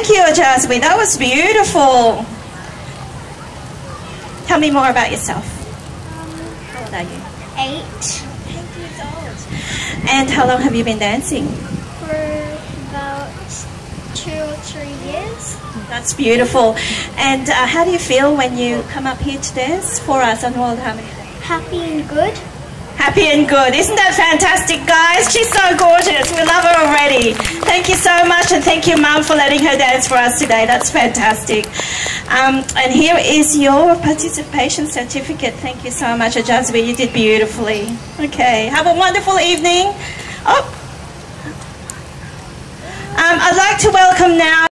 Thank you, Ojaswi. That was beautiful. Tell me more about yourself. How old are you? 8. 8 years old. And how long have you been dancing? For about 2 or 3 years. That's beautiful. And how do you feel when you come up here to dance for us on World Harmony Day? Happy and good. Happy and good. Isn't that fantastic, guys? She's so gorgeous. We love her already. Thank you so much, and thank you, Mum, for letting her dance for us today. That's fantastic. And here is your participation certificate. Thank you so much, Ojaswi. You did beautifully. Okay. Have a wonderful evening. Oh. I'd like to welcome now